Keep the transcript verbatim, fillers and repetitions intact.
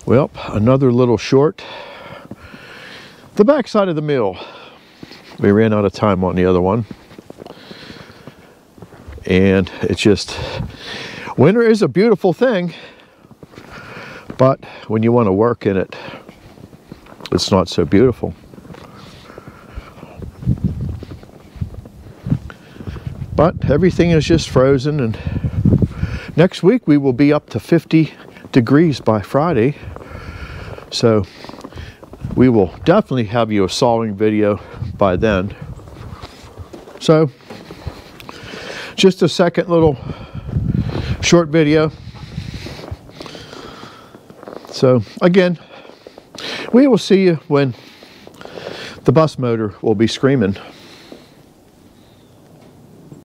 Well, another little short. The back side of the mill. We ran out of time on the other one. And it's just, winter is a beautiful thing, but when you want to work in it, it's not so beautiful. But everything is just frozen, and next week we will be up to fifty degrees by Friday. So we will definitely have you a sawing video by then. So just a second little short video. So again, we will see you when the bus motor will be screaming.